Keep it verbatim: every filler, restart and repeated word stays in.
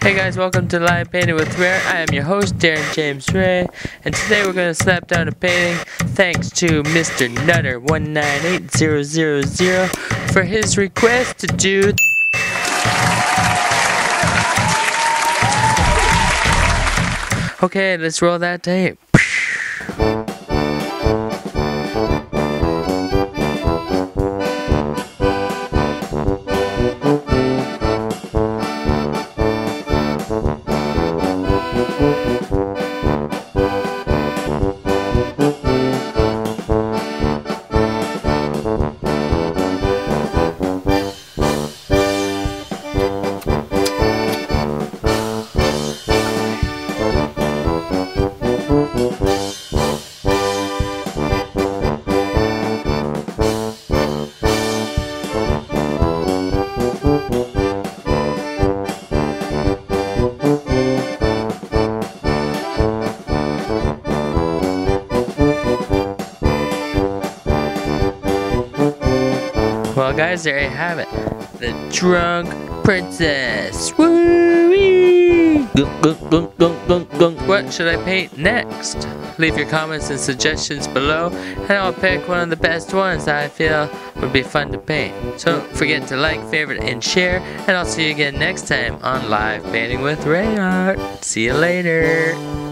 Hey guys, welcome to Live Painting with Rare. I am your host, Darren James Ray, and today we're going to slap down a painting thanks to Mister Nutter one nine eight zero zero zero for his request to do. Okay, let's roll that tape. Well guys, there you have it. The Drunk Princess. Woo-wee! What should I paint next? Leave your comments and suggestions below, and I'll pick one of the best ones that I feel would be fun to paint. So don't forget to like, favorite, and share, and I'll see you again next time on Live Painting with Ray Art. See you later.